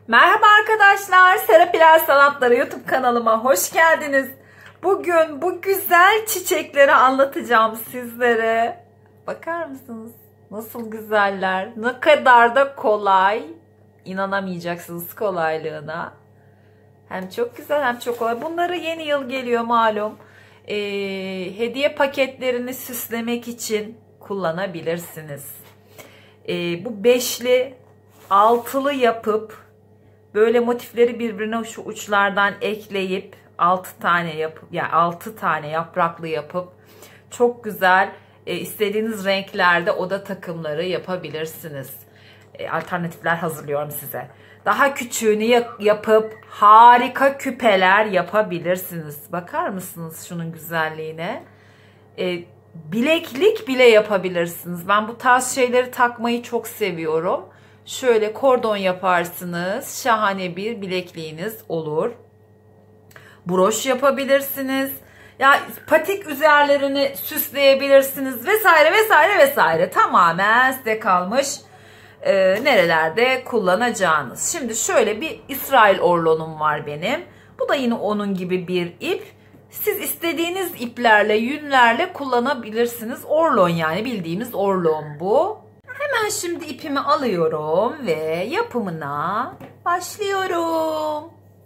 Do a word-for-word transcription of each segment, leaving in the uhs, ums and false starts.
Merhaba arkadaşlar, Serapilal Sanatları YouTube kanalıma hoş geldiniz. Bugün bu güzel çiçekleri anlatacağım sizlere. Bakar mısınız? Nasıl güzeller, ne kadar da kolay. İnanamayacaksınız kolaylığına. Hem çok güzel hem çok kolay. Bunları yeni yıl geliyor malum. Ee, hediye paketlerini süslemek için kullanabilirsiniz. Ee, bu beşli, altılı yapıp böyle motifleri birbirine şu uçlardan ekleyip altı tane yapıp yani altı tane yapraklı yapıp çok güzel e, istediğiniz renklerde oda takımları yapabilirsiniz. E, alternatifler hazırlıyorum size. Daha küçüğünü yapıp harika küpeler yapabilirsiniz. Bakar mısınız şunun güzelliğine? E, bileklik bile yapabilirsiniz. Ben bu tarz şeyleri takmayı çok seviyorum. Şöyle kordon yaparsınız. Şahane bir bilekliğiniz olur. Broş yapabilirsiniz. Ya patik üzerlerini süsleyebilirsiniz vesaire vesaire vesaire. Tamamen size kalmış e, nerelerde kullanacağınız. Şimdi şöyle bir İsrail orlonum var benim. Bu da yine onun gibi bir ip. Siz istediğiniz iplerle, yünlerle kullanabilirsiniz. Orlon yani bildiğimiz orlon bu. Hemen şimdi ipimi alıyorum ve yapımına başlıyorum.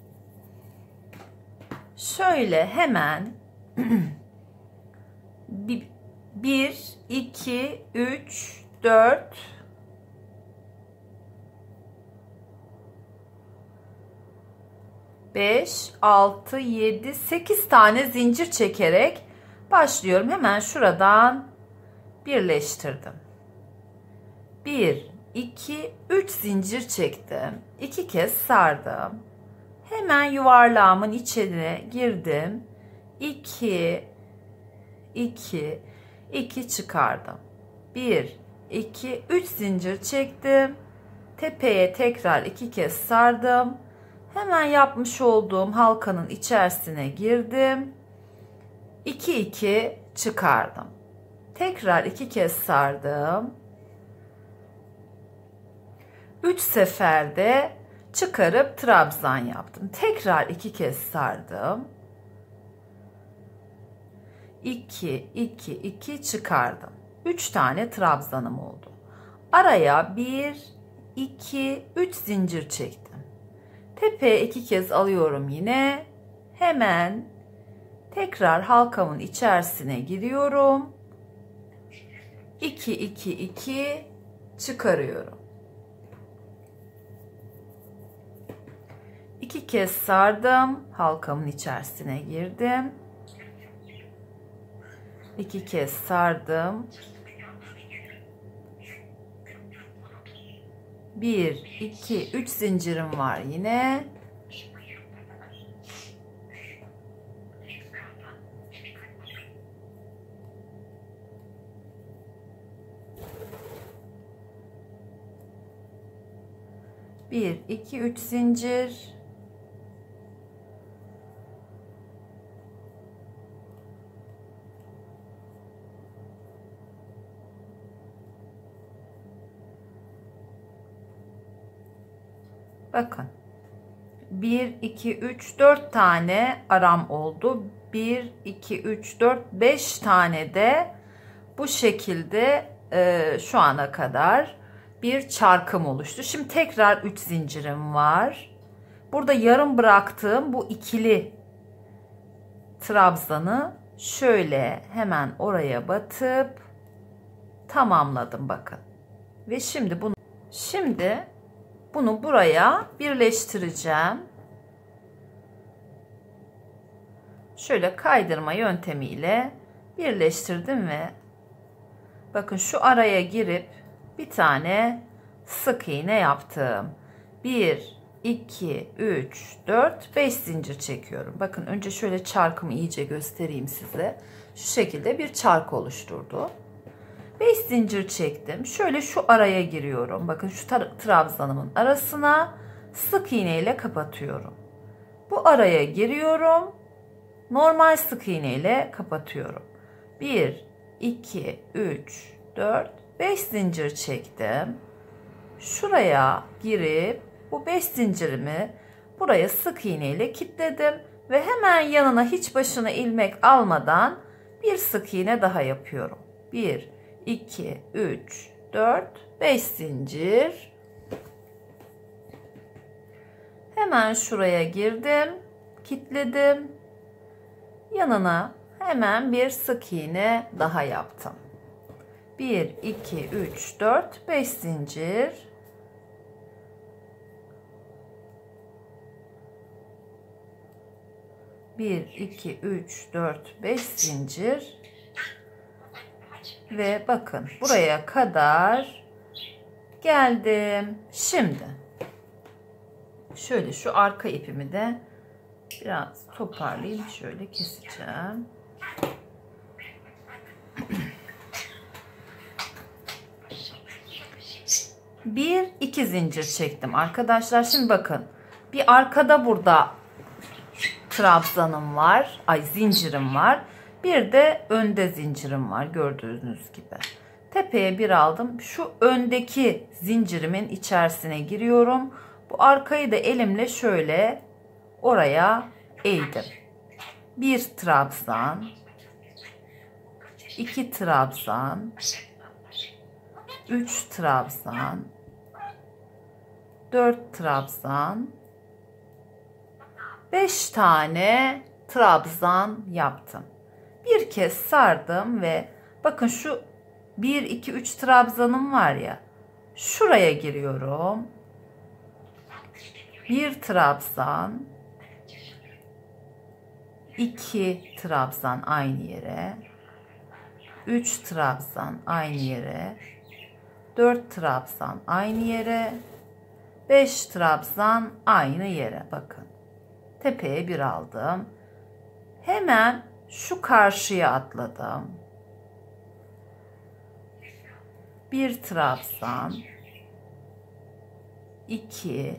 Şöyle hemen bir, iki, üç, dört, beş, altı, yedi, sekiz tane zincir çekerek başlıyorum. Hemen şuradan birleştirdim. bir, iki, üç zincir çektim. iki kez sardım. Hemen yuvarlağımın içine girdim. iki, iki, iki çıkardım. bir, iki, üç zincir çektim. Tepeye tekrar iki kez sardım. Hemen yapmış olduğum halkanın içerisine girdim. iki, iki çıkardım. Tekrar iki kez sardım. üç seferde çıkarıp trabzan yaptım. Tekrar iki kez sardım. iki, iki, iki çıkardım. üç tane trabzanım oldu. Araya bir, iki, üç zincir çektim. Tepeye iki kez alıyorum yine. Hemen tekrar halkamın içerisine giriyorum. iki, iki, iki çıkarıyorum. İki kez sardım. Halkamın içerisine girdim. İki kez sardım. Bir, iki, üç zincirim var yine. Bir, iki, üç zincir. Bakın. bir, iki, üç, dört tane aram oldu. bir, iki, üç, dört, beş tane de bu şekilde e, şu ana kadar bir çarkım oluştu. Şimdi tekrar üç zincirim var. Burada yarım bıraktığım bu ikili trabzanı şöyle hemen oraya batıp tamamladım bakın. Ve şimdi bunu şimdi bunu buraya birleştireceğim. Şöyle kaydırma yöntemiyle birleştirdim ve bakın şu araya girip bir tane sık iğne yaptım. bir, iki, üç, dört, beş zincir çekiyorum. Bakın önce şöyle çarkımı iyice göstereyim size. Şu şekilde bir çark oluşturdu. beş zincir çektim. Şöyle şu araya giriyorum. Bakın şu trabzanımın arasına sık iğne ile kapatıyorum. Bu araya giriyorum. Normal sık iğne ile kapatıyorum. bir, iki, üç, dört, beş zincir çektim. Şuraya girip Bu beş zincirimi buraya sık iğne ile kilitledim ve hemen yanına hiç başına ilmek almadan bir sık iğne daha yapıyorum. bir, iki, üç, dört, beş zincir. Hemen şuraya girdim, kilitledim. Yanına hemen bir sık iğne daha yaptım. bir, iki, üç, dört, beş zincir. bir, iki, üç, dört, beş zincir. Ve bakın buraya kadar geldim. Şimdi şöyle şu arka ipimi de biraz toparlayayım. Şöyle keseceğim. Bir, iki zincir çektim arkadaşlar. Şimdi bakın. Bir arkada burada trabzanım var. Ay zincirim var. Bir de önde zincirim var. Gördüğünüz gibi. Tepeye bir aldım. Şu öndeki zincirimin içerisine giriyorum. Bu arkayı da elimle şöyle oraya eğdim. Bir trabzan. iki trabzan. üç trabzan. dört trabzan. beş tane trabzan yaptım. Bir kez sardım ve bakın şu bir, iki, üç trabzanım var ya. Şuraya giriyorum. bir trabzan. iki trabzan aynı yere. üç trabzan aynı yere. dört trabzan aynı yere. beş trabzan aynı yere. Bakın. Tepeye bir aldım. Hemen şu karşıya atladım. Bir trabzan. iki.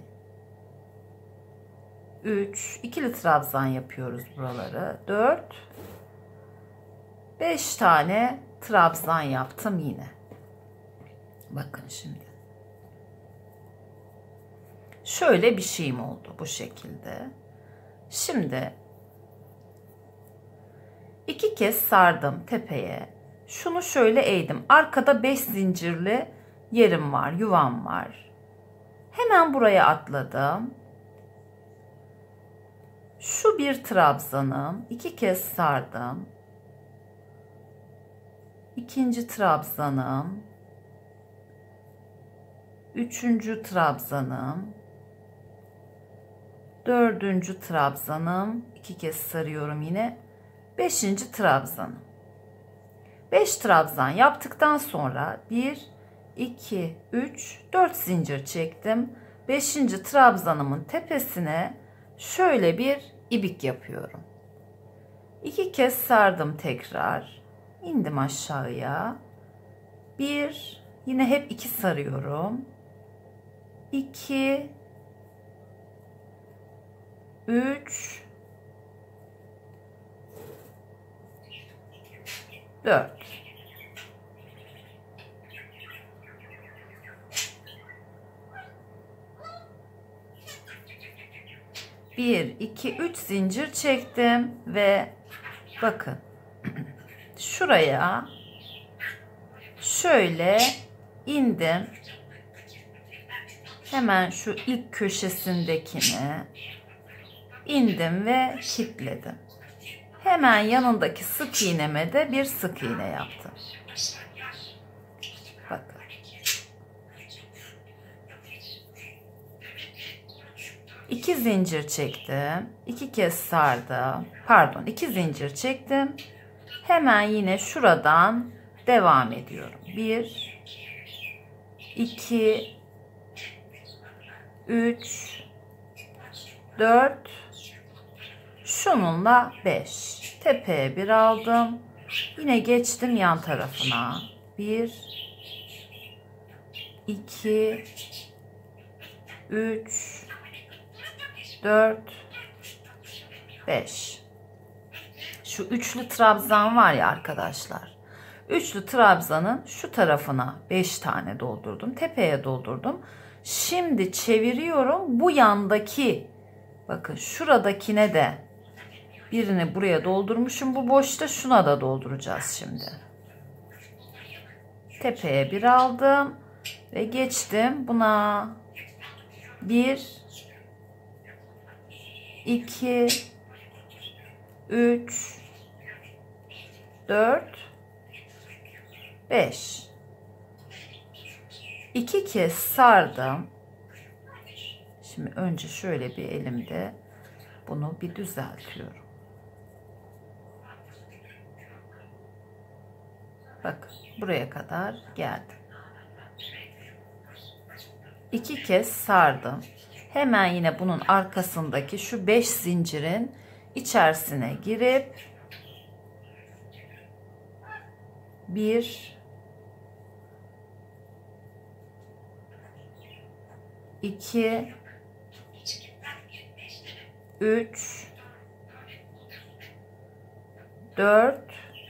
üç. ikili trabzan yapıyoruz buraları. dört. beş tane trabzan yaptım yine. Bakın şimdi. Şöyle bir şeyim oldu bu şekilde. Şimdi iki kez sardım tepeye. Şunu şöyle eğdim. Arkada beş zincirli yerim var, yuvam var. Hemen buraya atladım. Şu bir trabzanım. iki kez sardım. İkinci trabzanım. Üçüncü trabzanım. Dördüncü trabzanım. iki kez sarıyorum yine. Beşinci trabzanım. beş trabzan yaptıktan sonra bir, iki, üç, dört zincir çektim. beşinci trabzanımın tepesine şöyle bir ibik yapıyorum. iki kez sardım tekrar. İndim aşağıya. bir, yine hep iki sarıyorum. iki, üç, dört. bir, iki, üç zincir çektim ve bakın şuraya şöyle indim. Hemen şu ilk köşesindekine indim ve kilitledim. Hemen yanındaki sık iğneme de bir sık iğne yaptım. Bakın. İki zincir çektim. iki kez sardım. Pardon, iki zincir çektim. Hemen yine şuradan devam ediyorum. bir, iki, üç, dört, şununla beş. Tepeye bir aldım. Yine geçtim yan tarafına. bir, iki, üç, dört, beş. Şu üçlü trabzan var ya arkadaşlar. Üçlü trabzanın şu tarafına beş tane doldurdum. Tepeye doldurdum. Şimdi çeviriyorum. Bu yandaki, bakın şuradakine de birini buraya doldurmuşum. Bu boşta şuna da dolduracağız şimdi. Tepeye bir aldım ve geçtim. Buna bir, iki, üç, dört, beş. iki kez sardım. Şimdi önce şöyle bir elimde bunu bir düzeltiyorum. Bakın buraya kadar geldim. iki kez sardım. Hemen yine bunun arkasındaki şu beş zincirin içerisine girip bir, iki, üç, dört,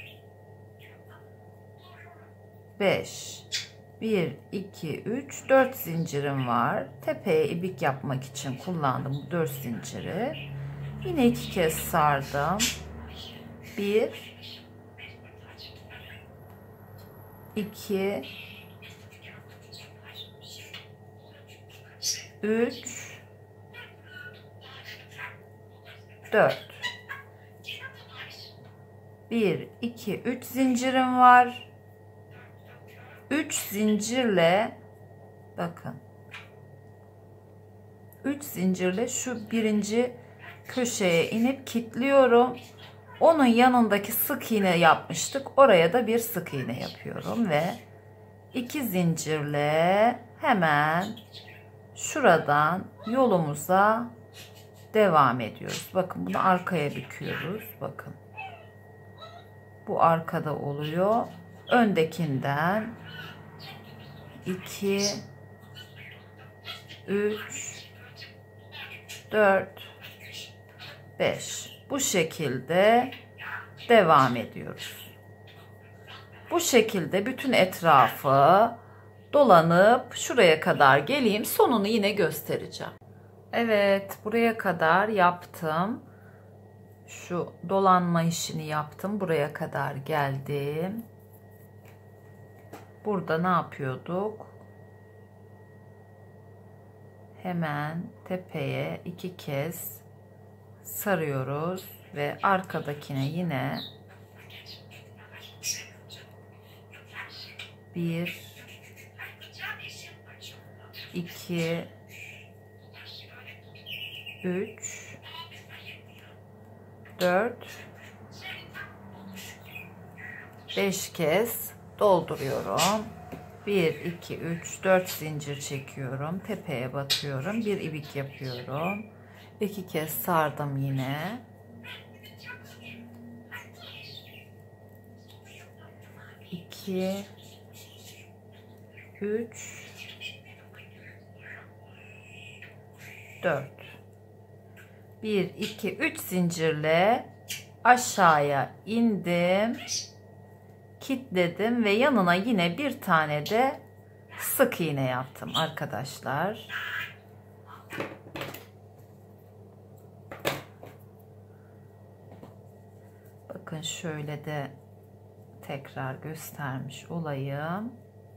beş. bir, iki, üç, dört zincirim var. Tepeye ibik yapmak için kullandım bu dört zinciri. Yine iki kez sardım. bir, iki, üç, dört. bir, iki, üç zincirim var. üç zincirle, bakın, üç zincirle şu birinci köşeye inip kilitliyorum. Onun yanındaki sık iğne yapmıştık. Oraya da bir sık iğne yapıyorum ve iki zincirle hemen şuradan yolumuza devam ediyoruz. Bakın bunu arkaya büküyoruz. Bakın. Bu arkada oluyor. Öndekinden iki, üç, dört, beş. Bu şekilde devam ediyoruz. Bu şekilde bütün etrafı dolanıp şuraya kadar geleyim. Sonunu yine göstereceğim. Evet, buraya kadar yaptım. Şu dolanma işini yaptım. Buraya kadar geldim. Burada ne yapıyorduk? Hemen tepeye iki kez sarıyoruz ve arkadakine yine bir, iki, üç, dört, beş kez dolduruyorum. bir, iki, üç, dört zincir çekiyorum. Tepeye batıyorum. Bir ibik yapıyorum. iki kez sardım yine. iki, üç, dört. bir, iki, üç zincirle aşağıya indim. Kilitledim ve yanına yine bir tane de sık iğne yaptım arkadaşlar. Bakın şöyle de tekrar göstermiş olayım.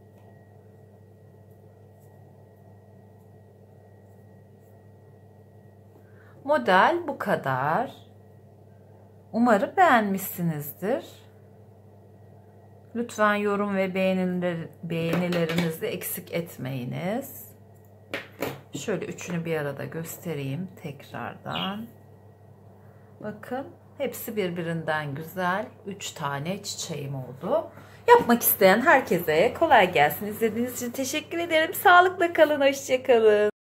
Model bu kadar. Umarım beğenmişsinizdir. Lütfen yorum ve beğeniler, beğenilerinizi eksik etmeyiniz. Şöyle üçünü bir arada göstereyim tekrardan. Bakın hepsi birbirinden güzel. Üç tane çiçeğim oldu. Yapmak isteyen herkese kolay gelsin. İzlediğiniz için teşekkür ederim. Sağlıkla kalın, hoşça kalın.